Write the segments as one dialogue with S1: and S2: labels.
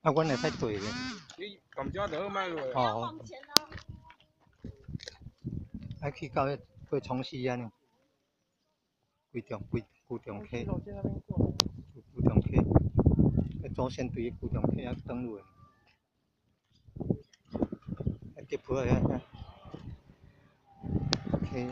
S1: 啊，阮会使对咧。
S2: 你感觉就好买落。
S1: 哦。啊，去到迄过冲死安尼，规重溪，古重溪，祖先对古重溪啊登陆的。啊，吉普啊，溪。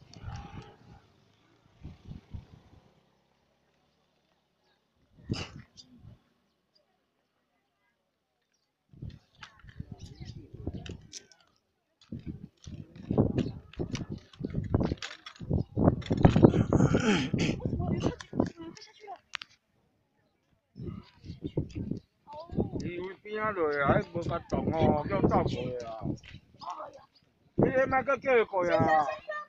S2: 伊为边仔落啊，无甲动哦，叫走过啊。你迄摆搁叫伊过啊？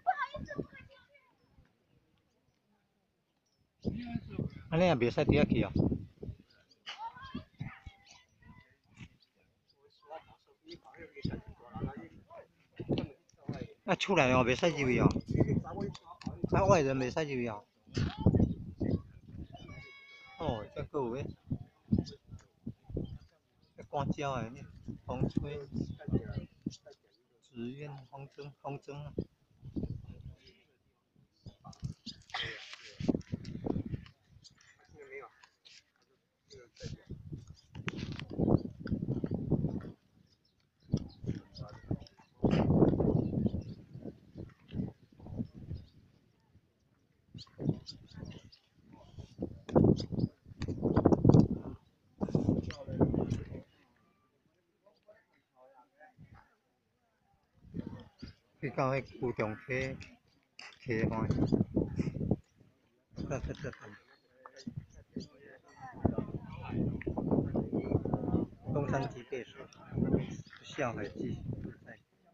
S1: 安尼也袂使伫遐去哦。啊，厝内哦，袂使入去哦。啊，外人袂使入去哦。哦，这个有诶，干焦诶，风吹，紫烟风筝啊。去到迄古重溪看，到这看。东山鸡背水，笑海记在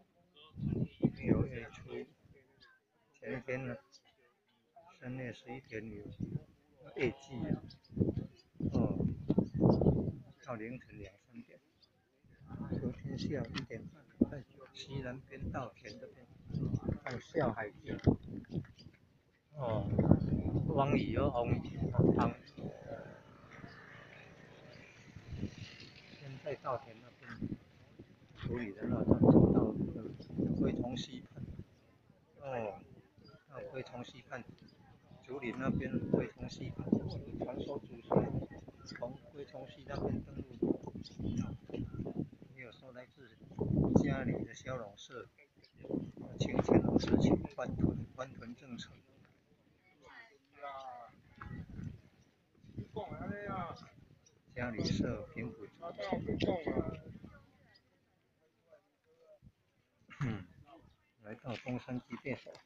S1: 6月初前天呢，3月11点有夜祭啊，哦，到凌晨2、3点，昨天下午1点半在西南边稻田这边看笑海记，哦，汪雨哦，洪雨哦，先在稻田那边处理的，然后走到龟虫溪畔，哦，到龟虫溪畔，竹林那边龟虫溪畔，传说祖先从龟虫溪那边登陆，也有说来自家里的消融社，清乾隆时期官屯政策。家里设平埔族，来到东山鸡背手。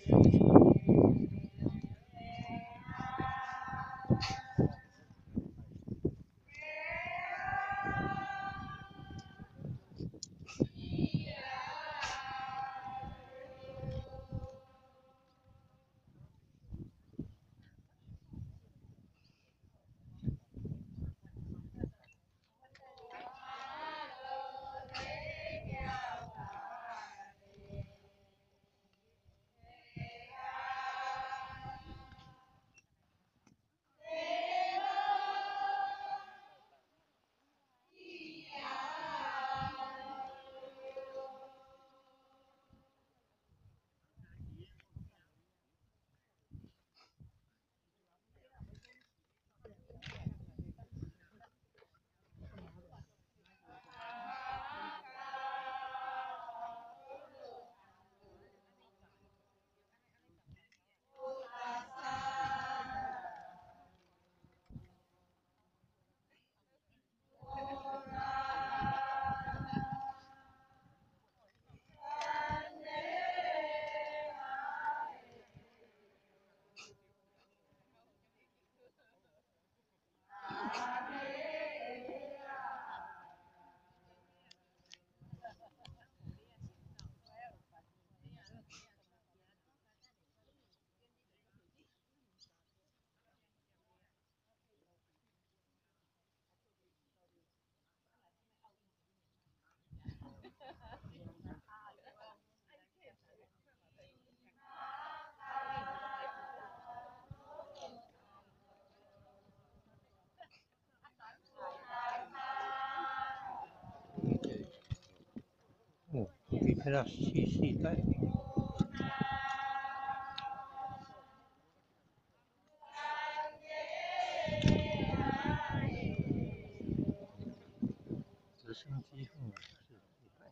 S1: 哦，你看到细带。直升机后面是一带。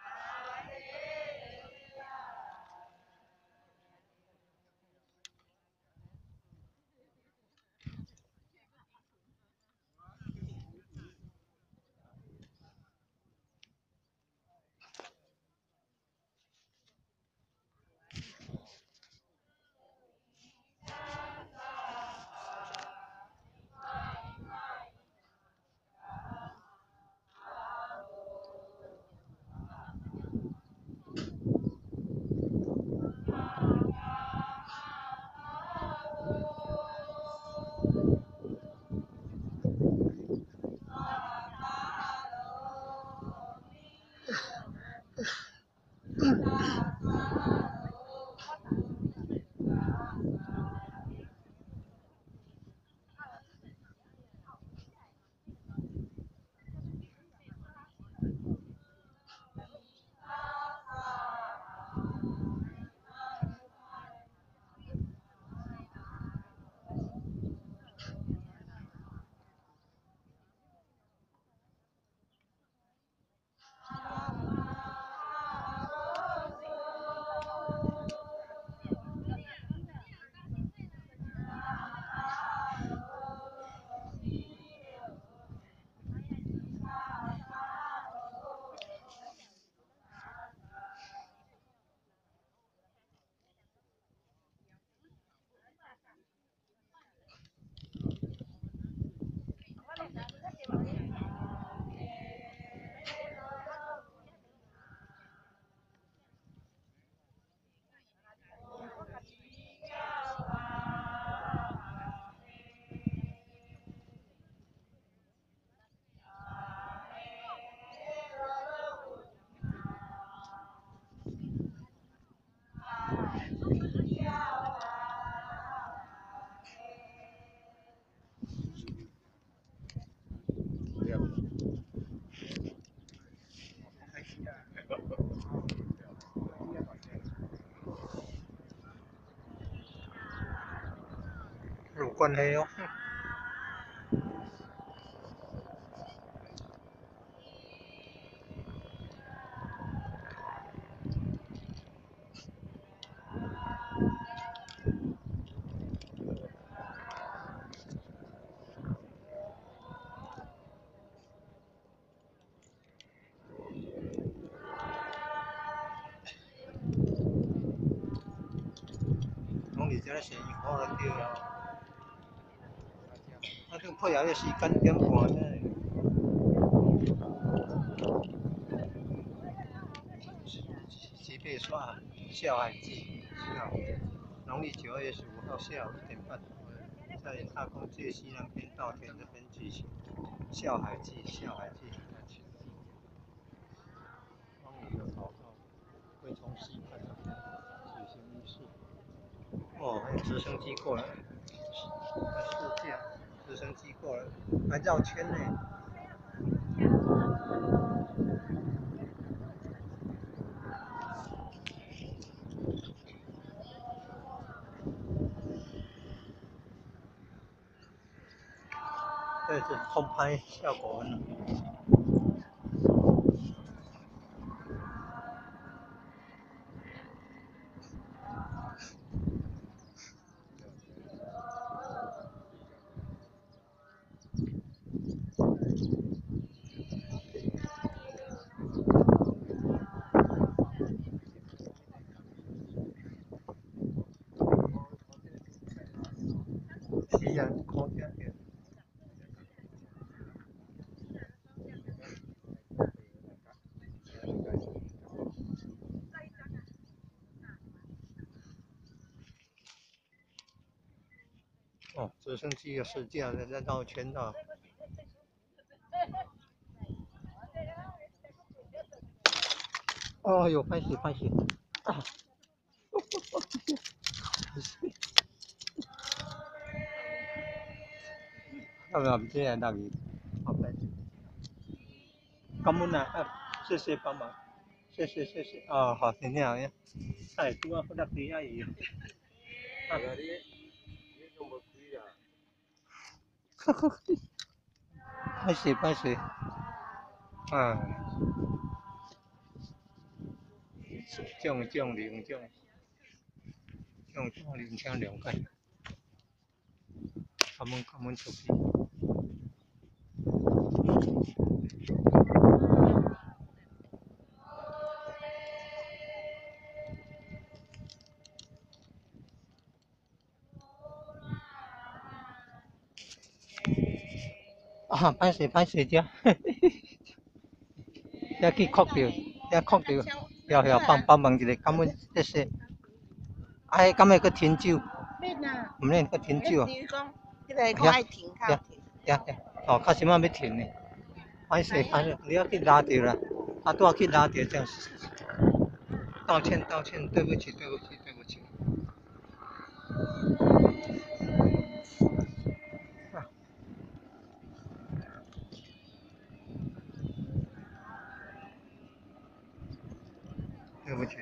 S1: 有关系哦。 里这个生意好了对啊。啊，这配合的时间点半呢。西北耍笑海记，农历9月15号下午1点半，在大空界西南边稻田这边举行笑海记。光宇的祷告会从西看这边举行仪式。哦，还有直升机过来，试驾，直升机过来，还绕圈呢。这是空拍效果很好。是啊，靠这点。哦，直升机的试驾在绕圈道。哦哟，拍死！啊！要不要这样打鱼？好拍死！感恩啊，谢谢帮忙，谢谢。哦，好，今天好呀。哎，多啊，不得第一。啊。拍死！啊，种灵，请谅解。感恩出去。啊，拍死者，也去哭掉，要帮忙一下，感恩谢谢。哎，敢会去停酒？唔免去停酒啊？哦，较什么要停呢？拍死，你要去拉掉啦，都要去拉掉这样。道歉，对不起。对不起。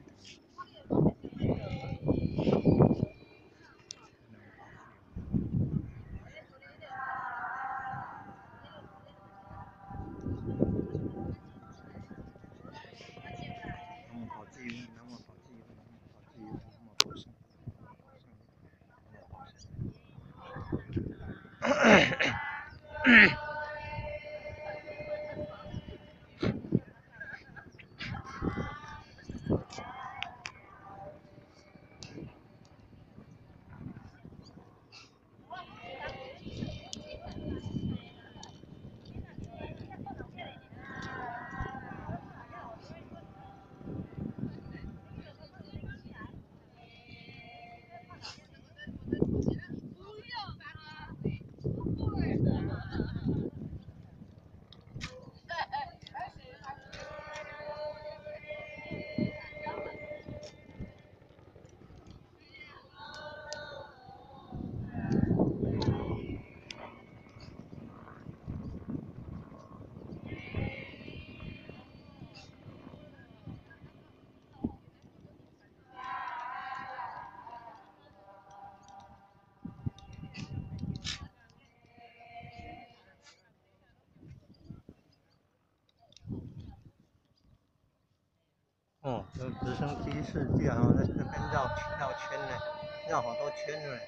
S1: 哦，有直升机试驾啊，在这边绕圈呢，绕好多圈呢。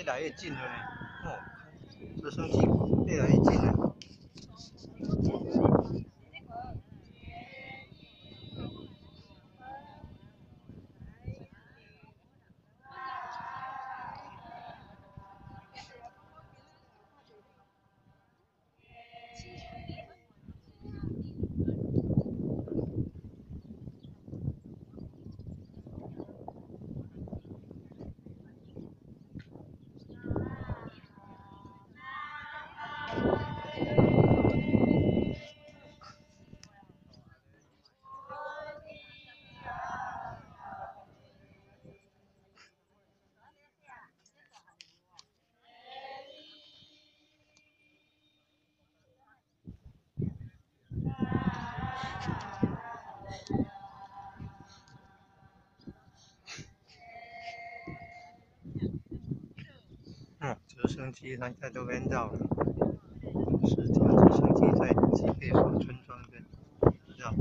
S1: 来越近了呢。哦，直升机越来越近了。直升机它在这边绕了，是架直升机在吉贝索村庄边绕。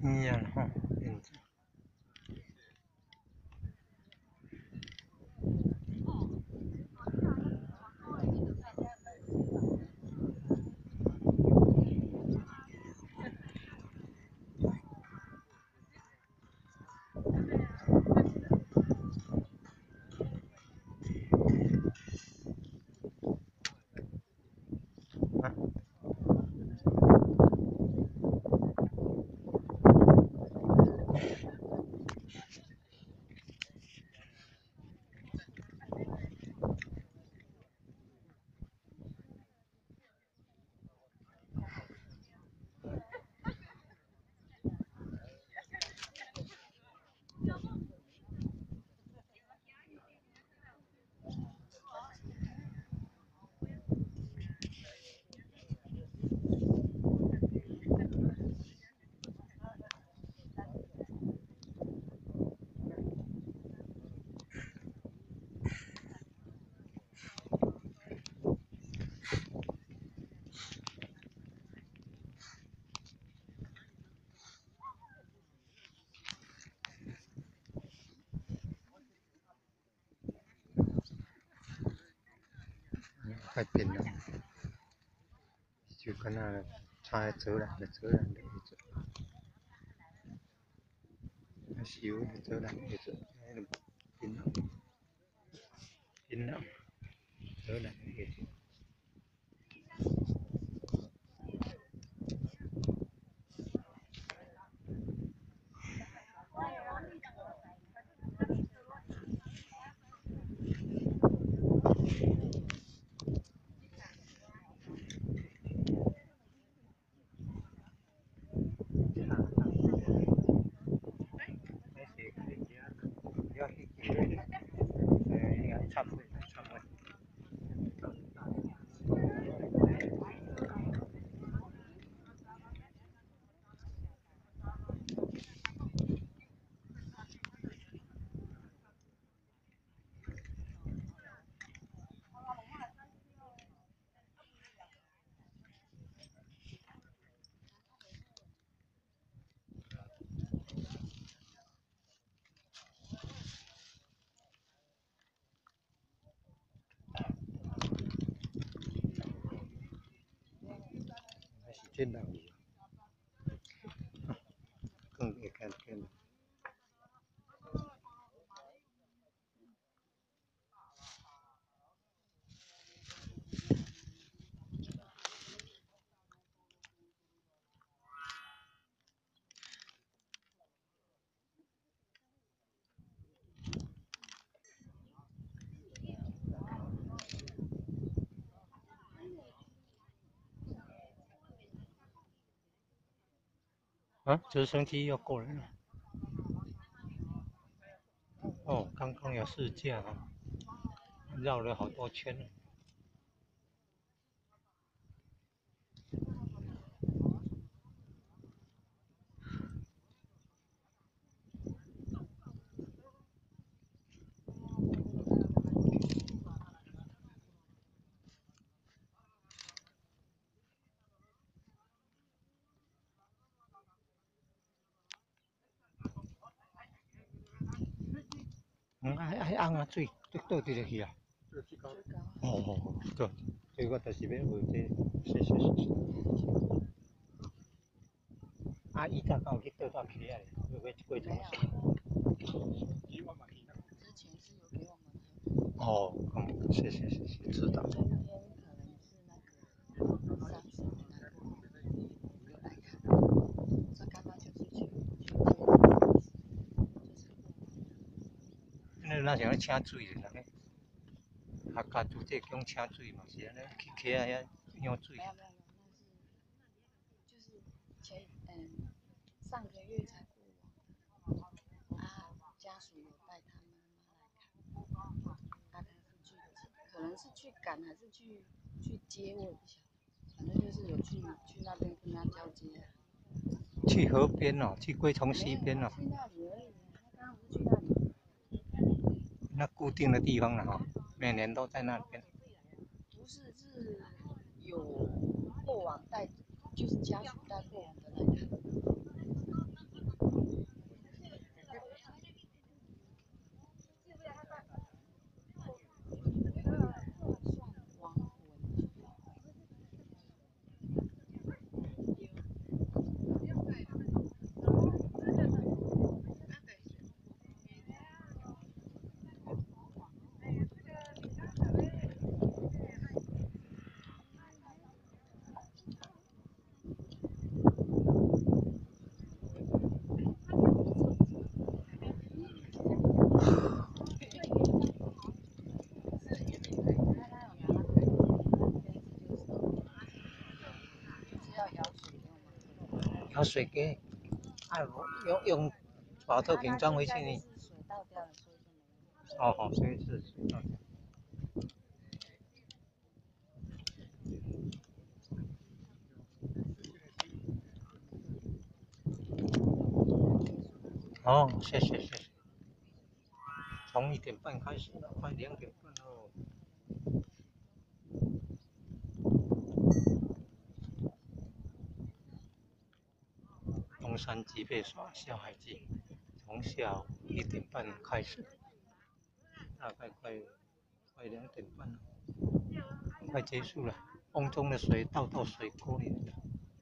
S1: 一样哈，印子。啊，快变了，就跟那差走了，就走了，就走。修就走了，就走，变了，变了，走了，就走。差不多，差不多。还是真的，更别看见了。啊，直升机要过来了。哦，刚刚有试驾啊，绕了好多圈。还红啊，水倒直落去啊。哦，对，所以我就是要学这，是。啊，伊才刚去倒到起来，要过程。
S3: 之前是有给我们喝。
S1: 哦，谢，知道。
S3: 昨天可能是那个上次的那个有来看，这刚刚就是去
S1: 那像请水的，客家做这种请水嘛，是安尼起来遐舀水。
S3: 没有，那是就是上个月才过完啊，家属有带他妈妈来看，啊他是去可能是去赶还是去接，我也不晓得，反正就是有去那边跟他交接。
S1: 去河边哦，去龟虫溪边哦。
S3: 去那里而已，他刚刚不是去那里。
S1: 那固定的地方了哈，每年都在那边。
S3: 不是，是有过往带，就是家属带过往的来看。
S1: 水给，用保特瓶装回去呢。
S3: 水倒掉了，所以就没有。
S1: 哦，所以是水倒掉。哦，谢谢。从1点半开始了，快2点半了。东山鸡背耍小海鸡，从下午1点半开始，大概快2点半了，快结束了。瓮中的水倒到水沟里面。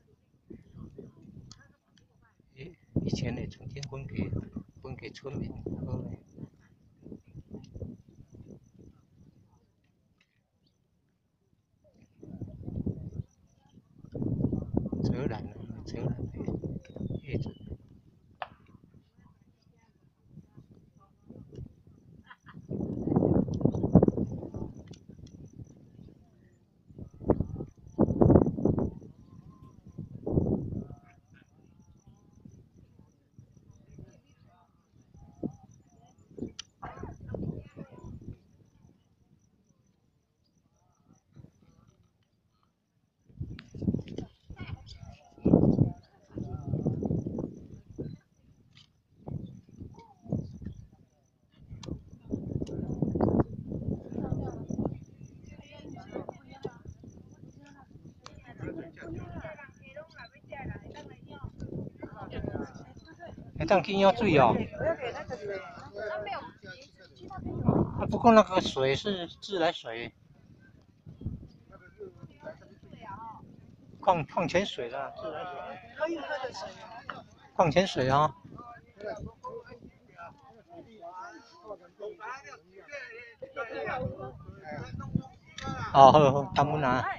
S1: 以前也曾经分给村民喝呢。泽兰的叶子。会当去舀水哦。不过那个水是自来水，矿泉水啦，自来水。可以喝的水。矿泉水啊。好，感恩啊。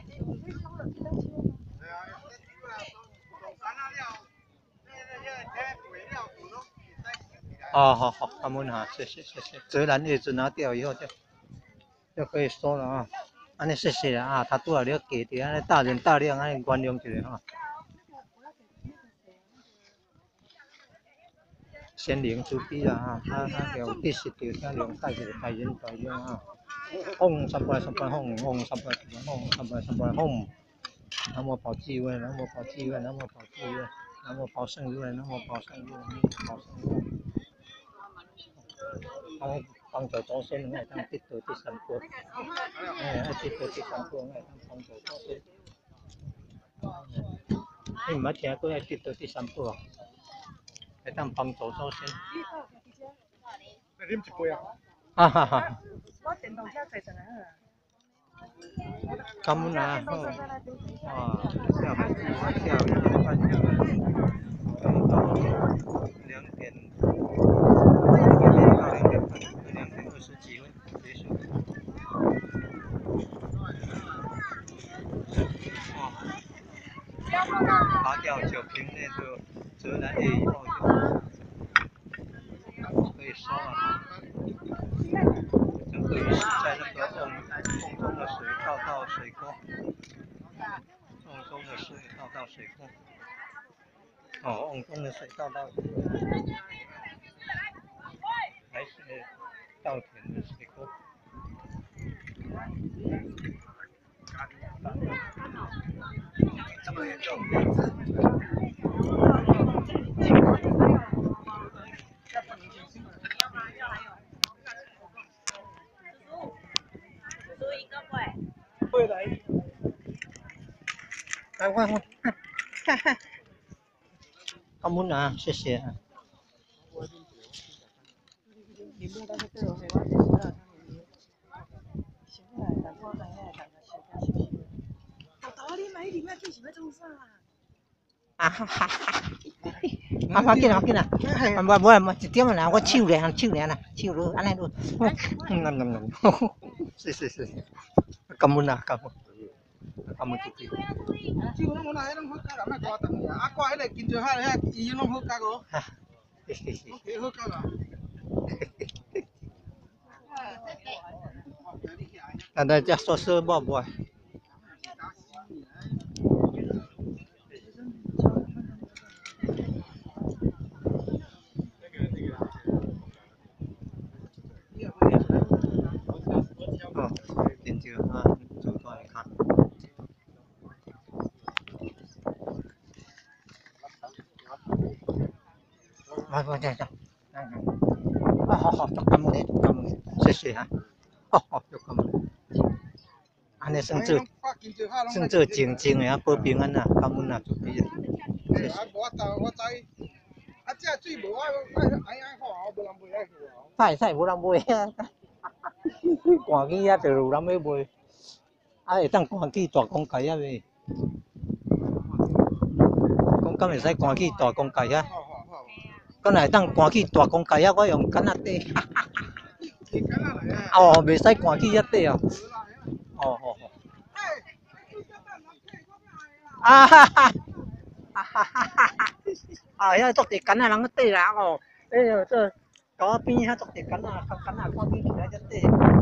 S1: 好，感恩啊，谢谢。泽兰叶子拿掉以后就可以收了啊。安尼谢谢啊，他拄好了给的，安尼大人大量，安尼原谅一下哈。先灵出地啦啊，他有第10条听量带起来大人啊。嗡三拜嗡，嗡三拜嗡。南无宝济位，南无宝济位，南无宝济位，南无宝圣位，南无宝圣位，南无宝圣位。帮助祖先，我当得到第3波。得到第3波，我当帮助祖先。你唔捌听过得到第3波啊？会当帮助祖先。
S2: 你啉一杯啊？
S1: 哈哈。我电动车坐上来好。感恩啊！哇，下海鸡，下午1点半下海鸡，到2点，到2点半，2点20几分结束。拔掉9瓶那个泽兰叶以后就可以收了哈。整个仪式在那个瓮中的水倒到水沟，瓮中的水倒到水沟。瓮中的水倒到还是稻田的水沟。这么严重？会来。来，我，哈哈。感恩啊，谢谢。啊哈哈！啊，要紧啦，无1点啦，我手咧啦，手落安尼落。是，感恩啊，感恩姐姐。手拢我那拢好加啦，莫挂长尔，啊挂迄个金雀海遐伊拢好加哦。OK，好加啦。啊，大家说说บ่บ่。 我这样，好，感恩，谢谢哈。好，感恩。安尼算做静的啊，保平安啊，感恩啊，祝你啊。谢谢。
S2: 我知，这水无爱好啊，无人买爱好啊。
S1: 使无人买啊，寒起啊，就有人要买，会当寒起大公鸡啊未？讲敢会使寒起大公鸡啊？敢会当寒起大公鸡啊？我用橄榄底。哦，袂使寒起遐底哦。哦。遐做地干啊，人个底啦哦。这甲我边遐做地干啊，干啊看起来遮底。